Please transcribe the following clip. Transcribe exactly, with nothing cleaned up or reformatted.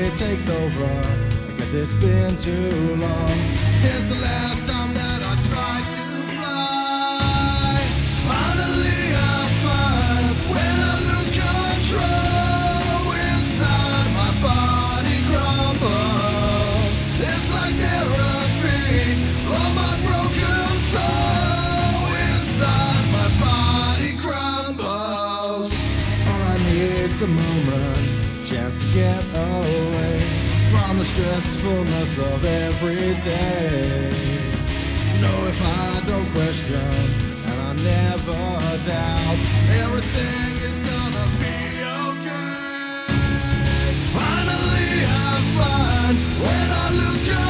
reality takes over. I guess it's been too long since the last time that I tried to fly. Finally I find when I lose control, inside my body crumbles. It's like therapy for my broken soul. Inside my body crumbles. All I need's a moment, chance to get away from the stressfulness of every day. No, if I don't question and I never doubt, everything is gonna be okay. Finally I find when I lose control,